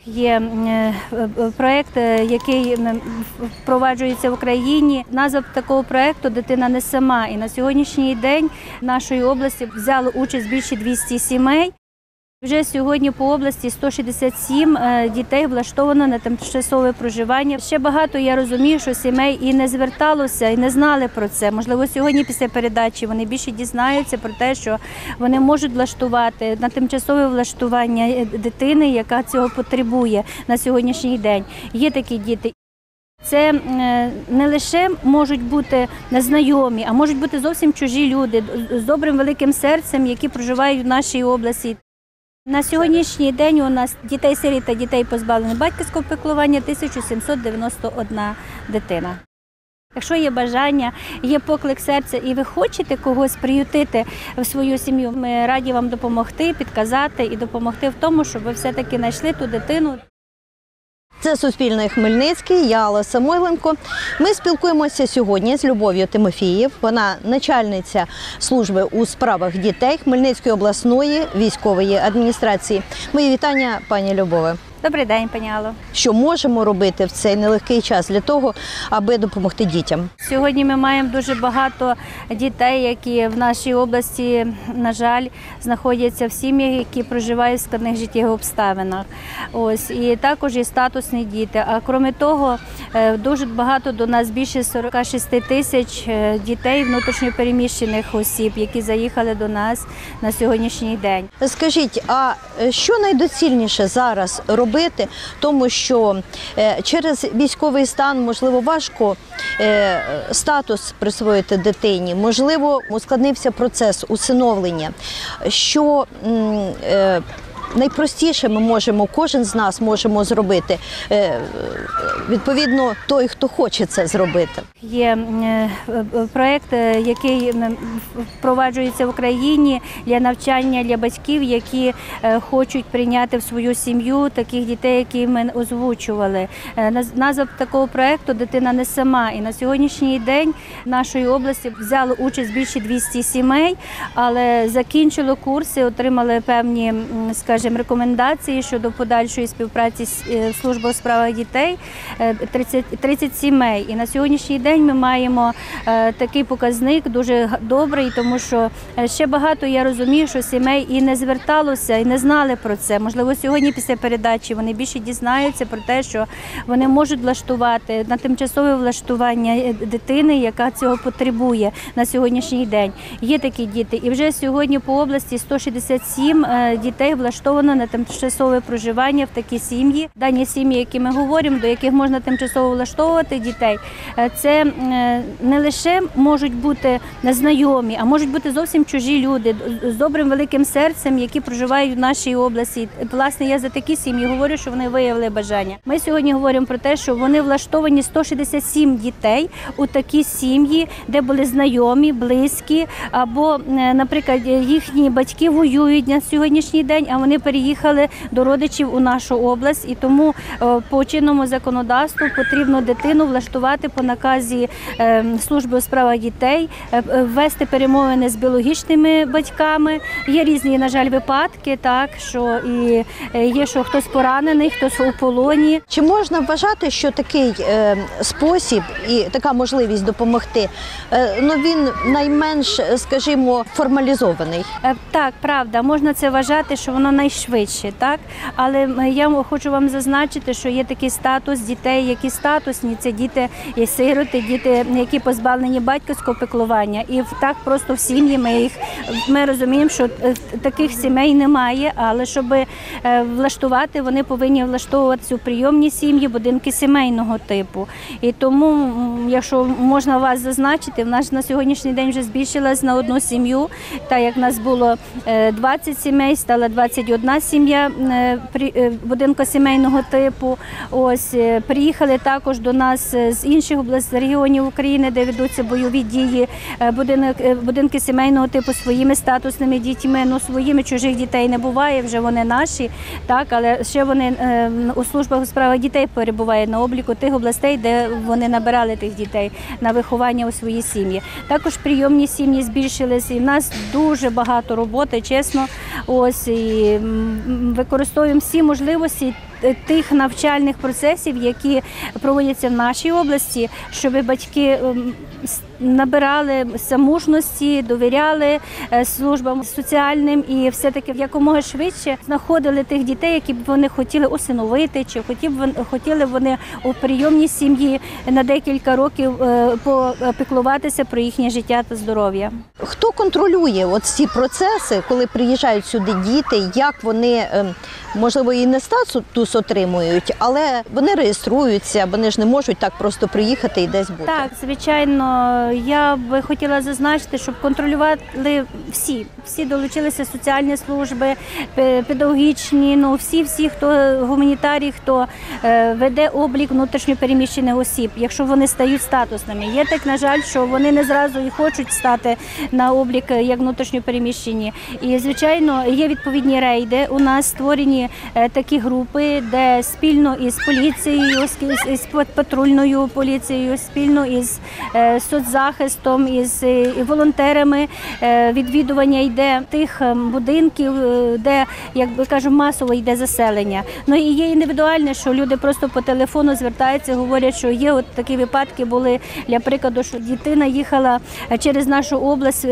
Є проєкт, який впроваджується в Україні. Назва такого проєкту «Дитина не сама». І на сьогоднішній день в нашій області взяло участь більше 200 сімей. Вже сьогодні по області 167 дітей влаштовано на тимчасове проживання. Ще багато, я розумію, що сімей і не зверталося, і не знали про це. Можливо, сьогодні після передачі вони більше дізнаються про те, що вони можуть влаштувати на тимчасове влаштування дитини, яка цього потребує на сьогоднішній день. Є такі діти. Це не лише можуть бути незнайомі, а можуть бути зовсім чужі люди з добрим великим серцем, які проживають в нашій області. На сьогоднішній день у нас дітей-сиріт та дітей, позбавлених батьківського піклування, 1791 дитина. Якщо є бажання, є поклик серця і ви хочете когось приютити в свою сім'ю, ми раді вам допомогти, підказати і допомогти в тому, щоб ви все-таки знайшли ту дитину. Це Суспільне Хмельницький, я Алла Самойленко. Ми спілкуємося сьогодні з Любов'ю Тимофієв. Вона начальниця служби у справах дітей Хмельницької обласної військової адміністрації. Мої вітання, пані Любове. Добрий день, пані Алло. Що можемо робити в цей нелегкий час для того, аби допомогти дітям? Сьогодні ми маємо дуже багато дітей, які в нашій області, на жаль, знаходяться в сім'ях, які проживають в складних життєвих обставинах. Ось, і також є статусні діти. А крім того, дуже багато до нас, більше 46 тисяч дітей внутрішньопереміщених осіб, які заїхали до нас на сьогоднішній день. Скажіть, а що найдоцільніше зараз робити, тому що через військовий стан, можливо, важко статус присвоїти дитині, можливо, ускладнився процес усиновлення, що найпростіше ми можемо, кожен з нас можемо зробити, відповідно, той, хто хоче це зробити. Є проєкт, який впроваджується в Україні для навчання для батьків, які хочуть прийняти в свою сім'ю таких дітей, які ми озвучували. Назва такого проєкту «Дитина не сама». І на сьогоднішній день в нашій області взяло участь більше 200 сімей, але закінчило курси, отримали певні, скажімо, рекомендації щодо подальшої співпраці з службою у справах дітей 30 сімей. І на сьогоднішній день ми маємо такий показник дуже добрий, тому що ще багато, я розумію, що сімей і не зверталося, і не знали про це. Можливо, сьогодні після передачі вони більше дізнаються про те, що вони можуть влаштувати на тимчасове влаштування дитини, яка цього потребує на сьогоднішній день. Є такі діти. І вже сьогодні по області 167 дітей влаштовано на тимчасове проживання в такі сім'ї. Дані сім'ї, які ми говоримо, до яких можна тимчасово влаштовувати дітей, це не лише можуть бути незнайомі, а можуть бути зовсім чужі люди з добрим великим серцем, які проживають в нашій області. Власне, я за такі сім'ї говорю, що вони виявили бажання. Ми сьогодні говоримо про те, що вони влаштовані 167 дітей у такі сім'ї, де були знайомі, близькі, або, наприклад, їхні батьки воюють на сьогоднішній день, а вони переїхали до родичів у нашу область, і тому по чинному законодавству потрібно дитину влаштувати по наказі служби у справах дітей, вести перемовини з біологічними батьками. Є різні, на жаль, випадки, так, що і є, що хтось поранений, хтось у полоні. Чи можна вважати, що такий спосіб і така можливість допомогти, він найменш, скажімо, формалізований? Так, правда, можна це вважати, що воно найшвидше, так? Але я хочу вам зазначити, що є такий статус дітей, які статусні, це діти, є сироти, діти, які позбавлені батьківського піклування. І так просто в сім'ї ми розуміємо, що таких сімей немає, але щоб влаштувати, вони повинні влаштовуватися у прийомні сім'ї, будинки сімейного типу. І тому, якщо можна вас зазначити, в нас на сьогоднішній день вже збільшилась на одну сім'ю, так як в нас було 20 сімей, стала 21 сім'я будинку сімейного типу. Ось, приїхали також до нас з інших областей, регіонів України, де ведуться бойові дії, будинки сімейного типу своїми статусними дітьми. Своїми чужих дітей не буває, вже вони наші, так, але ще вони у службах у справах дітей перебувають на обліку тих областей, де вони набирали тих дітей на виховання у свої сім'ї. Також прийомні сім'ї збільшились, і в нас дуже багато роботи, чесно. Ось, і використовуємо всі можливості тих навчальних процесів, які проводяться в нашій області, щоб батьки набирали самушності, довіряли службам соціальним і все-таки якомога швидше знаходили тих дітей, які б вони хотіли усиновити, чи хотіли вони у прийомній сім'ї на декілька років попіклуватися про їхнє життя та здоров'я. Хто контролює от ці процеси, коли приїжджають сюди діти, як вони, можливо, і не статус отримують, але вони реєструються, вони ж не можуть так просто приїхати і десь бути? Так, звичайно, я би хотіла зазначити, щоб контролювали всі долучилися, соціальні служби, педагогічні, всі, хто гуманітарій, хто веде облік внутрішньопереміщених осіб, якщо вони стають статусними. Є так, на жаль, що вони не зразу і хочуть стати на облік як внутрішньопереміщені. І, звичайно, є відповідні рейди. У нас створені такі групи, де спільно із поліцією, із патрульною поліцією, спільно із соцзахистом, із волонтерами відвідування йде тих будинків, де, як би кажу, масово йде заселення. Ну і є індивідуальне, що люди просто по телефону звертаються, говорять, що є от такі випадки були, для прикладу, що дитина їхала через нашу область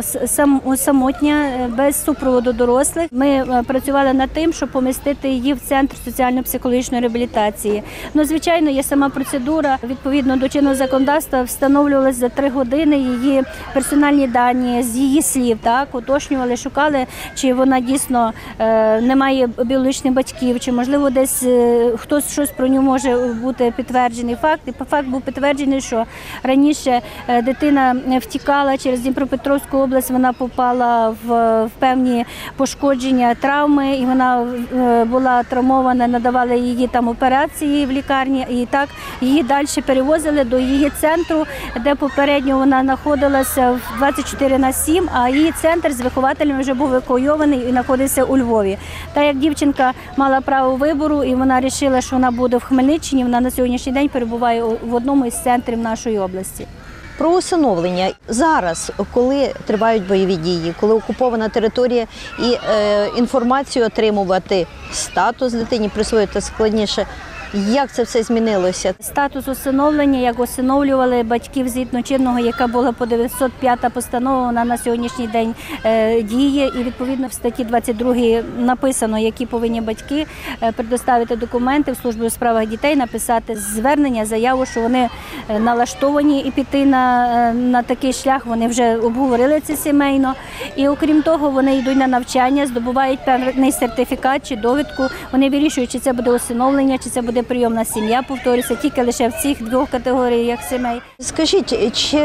самотня, без супроводу дорослих. Ми працювали над тим, щоб помістити її в центр соціально-психологічної реабілітації. Ну, звичайно, є сама процедура, відповідно до чинного законодавства, встановлювалася за 3 години її персональні дані з її слів, так, уточнювали, шукали, чи вона дійсно не має біологічних батьків, чи, можливо, десь хтось щось про нього може бути підтверджений факт. І факт був підтверджений, що раніше дитина втікала через Дніпропетровську область, вона попала в певні пошкодження, травми, і вона була травмована, надавали її там операції в лікарні, і так її далі перевозили до її центру, де попередньо вона знаходилася 24/7, а її центр з вихователями вже був евакуйований і знаходився у Львові. Так як дівчинка мала право вибору і вона вирішила, що вона буде в Хмельниччині, вона на сьогоднішній день перебуває в одному із центрів нашої області. Про усиновлення. Зараз, коли тривають бойові дії, коли окупована територія і інформацію отримувати, статус дитині присвоїти складніше, як це все змінилося? Статус усиновлення, як усиновлювали батьків згідно чинного, яка була по 905 постанова, вона на сьогоднішній день діє. І відповідно в статті 22 написано, які повинні батьки предоставити документи в службі у справах дітей, написати звернення, заяву, що вони налаштовані і піти на такий шлях, вони вже обговорили це сімейно. І окрім того, вони йдуть на навчання, здобувають певний сертифікат чи довідку, вони вирішують, чи це буде усиновлення, чи це буде прийомна сім'я, повторюся, тільки лише в цих 2 категоріях сімей. Скажіть, чи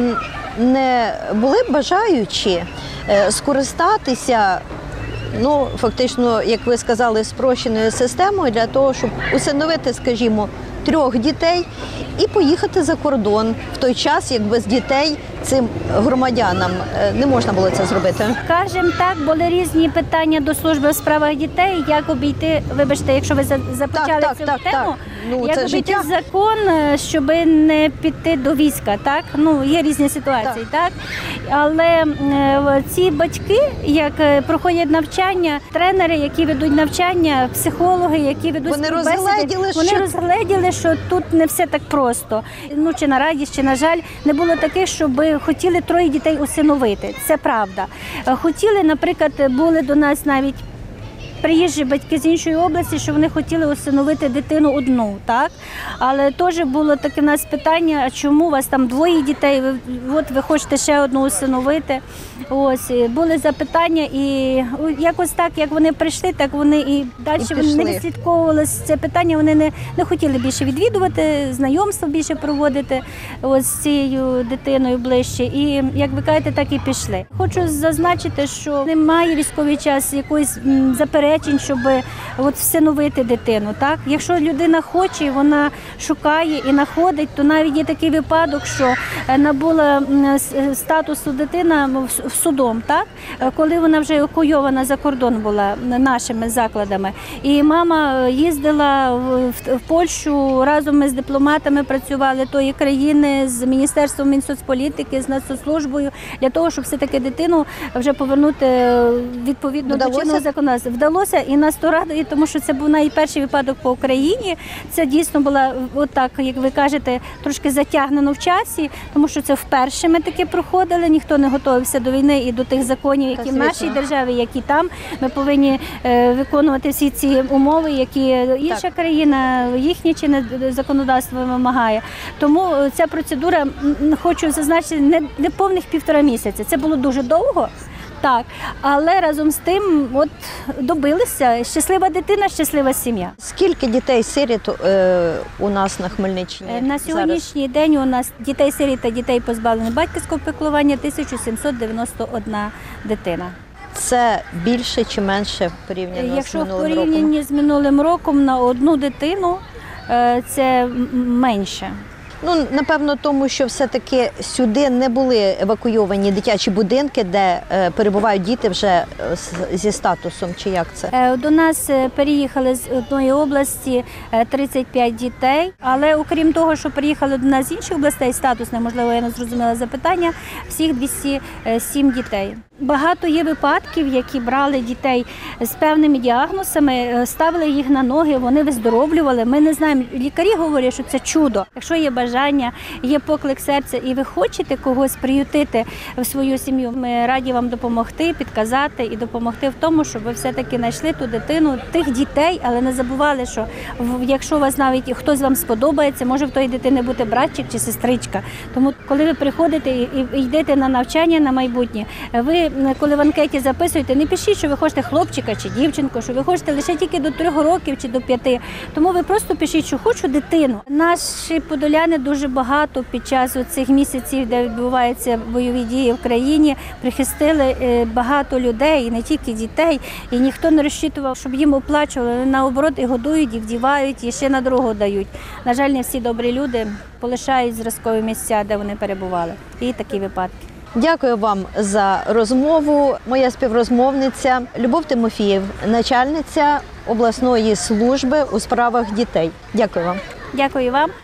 не були бажаючі скористатися, фактично, як ви сказали, спрощеною системою для того, щоб усиновити, скажімо, 3 дітей і поїхати за кордон в той час, як без дітей цим громадянам не можна було це зробити? Скажімо так, були різні питання до служби у справах дітей, як обійти, вибачте, якщо ви започали цю тему, як обійти закон, щоб не піти до війська, так? Є різні ситуації, так? Але ці батьки, як проходять навчання, тренери, які ведуть навчання, психологи, які ведуть співбесіди, вони розгледіли, що тут не все так просто. Чи на радість, чи на жаль, не було таких, щоб хотіли 3 дітей усиновити. Це правда. Хотіли, наприклад, були до нас навіть приїжджі батьки з іншої області, що вони хотіли усиновити дитину одну, так? Але теж було таке в нас питання, а чому у вас там 2 дітей, ви хочете ще одну усиновити. Були запитання, і якось так, як вони прийшли, так вони і далі не відслідковували це питання, вони не хотіли більше відвідувати, знайомство більше проводити з цією дитиною ближче. І, як ви кажете, так і пішли. Хочу зазначити, що немає військовий час якоїсь заперечень, щоб всиновити дитину. Так? Якщо людина хоче, вона шукає і знаходить, то навіть є такий випадок, що набула статусу дитина судом, так? Коли вона вже евакуйована за кордон була нашими закладами. І мама їздила в Польщу, разом ми з дипломатами працювали тої країни, з Міністерством Мінсоцполітики, з Нацслужбою, для того, щоб все-таки дитину вже повернути відповідно до чинного законодавства. Вдалося вдалося, і нас то радує, тому що це був найперший випадок по Україні. Це дійсно була, отак, як ви кажете, трошки затягнено в часі, тому що це вперше ми таке проходили, ніхто не готувався до війни і до тих законів, які в нашій державі, які там. Ми повинні виконувати всі ці умови, які інша країна, їхнє чинне законодавство вимагає. Тому ця процедура, хочу зазначити, не повних 1,5 місяця. Це було дуже довго. Так, але разом з тим от добилися. Щаслива дитина, щаслива сім'я. Скільки дітей-сиріт у нас на Хмельниччині? На сьогоднішній день у нас дітей-сиріт та дітей позбавлених батьківського піклування 1791 дитина. Це більше чи менше порівняно з Якщо в минулим роком? порівнянні з минулим роком на одну дитину це менше. Ну, напевно, тому що все-таки сюди не були евакуйовані дитячі будинки, де перебувають діти вже зі статусом, чи як це? До нас переїхали з одної області 35 дітей, але окрім того, що приїхали до нас з інших областей, статусне, можливо, я не зрозуміла запитання, всіх 207 дітей. Багато є випадків, які брали дітей з певними діагнозами, ставили їх на ноги, вони виздоровлювали. Ми не знаємо, лікарі говорять, що це чудо. Якщо є бажання, є поклик серця і ви хочете когось приютити в свою сім'ю, ми раді вам допомогти, підказати і допомогти в тому, щоб ви все-таки знайшли ту дитину, тих дітей, але не забували, що якщо у вас навіть хтось вам сподобається, може в тої дитини бути братчик чи сестричка. Тому коли ви приходите і йдете на навчання на майбутнє, ви коли в анкеті записуєте, не пишіть, що ви хочете хлопчика чи дівчинку, що ви хочете лише тільки до 3 років чи до 5. Тому ви просто пишіть, що хочу дитину. Наші подоляни дуже багато під час цих місяців, де відбуваються бойові дії в країні, прихистили багато людей, і не тільки дітей, і ніхто не розчитував, щоб їм оплачували. Наоборот, і годують, і вдівають, і ще на дорогу дають. На жаль, не всі добрі люди полишають зразкові місця, де вони перебували. І такі випадки. Дякую вам за розмову. Моя співрозмовниця Любов Тимофіїв, начальниця обласної служби у справах дітей. Дякую вам. Дякую вам.